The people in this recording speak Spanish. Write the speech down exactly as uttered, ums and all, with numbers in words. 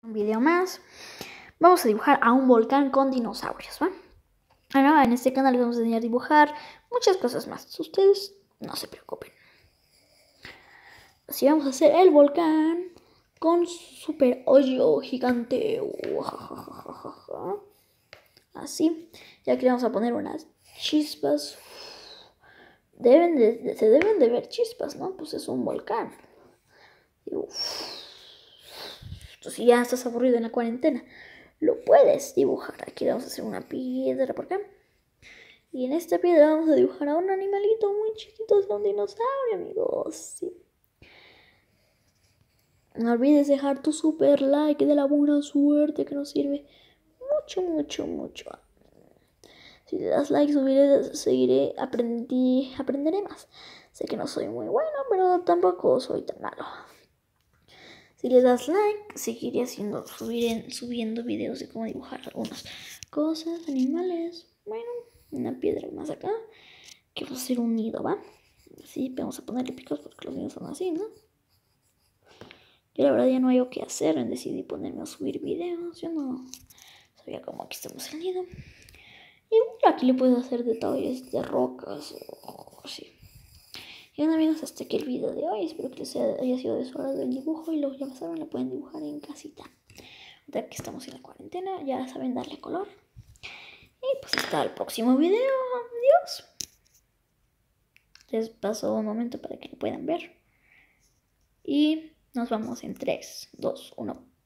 Un video más. Vamos a dibujar a un volcán con dinosaurios, ¿va? Ahora en este canal les vamos a enseñar a dibujar muchas cosas más. Ustedes no se preocupen. Así vamos a hacer el volcán con super hoyo gigante. Así. Ya aquí le vamos a poner unas chispas. Deben de, se deben de ver chispas, ¿no? Pues es un volcán. Entonces, si ya estás aburrido en la cuarentena, lo puedes dibujar. Aquí le vamos a hacer una piedra por acá. Y en esta piedra vamos a dibujar a un animalito muy chiquito, es un dinosaurio, amigos. Sí. No olvides dejar tu super like de la buena suerte que nos sirve mucho, mucho, mucho. Si le das like, subiré, seguiré, aprendí, aprenderé más. Sé que no soy muy bueno, pero tampoco soy tan malo. Si le das like, seguiré haciendo, subiré, subiendo videos de cómo dibujar algunas cosas, animales. Bueno, una piedra más acá, que va a ser un nido, ¿va? Así, vamos a ponerle picos porque los nidos son así, ¿no? Yo la verdad ya no hay o qué hacer, decidí ponerme a subir videos. Yo no sabía cómo aquí estamos el nido. Y bueno, aquí le puedes hacer detalles de rocas o así. Y bueno, amigos, hasta aquí el video de hoy. Espero que les haya sido de su agrado el dibujo. Y luego ya saben, lo pueden dibujar en casita. Ya que estamos en la cuarentena, ya saben darle color. Y pues hasta el próximo video. Adiós. Les paso un momento para que lo puedan ver. Y nos vamos en tres, dos, uno.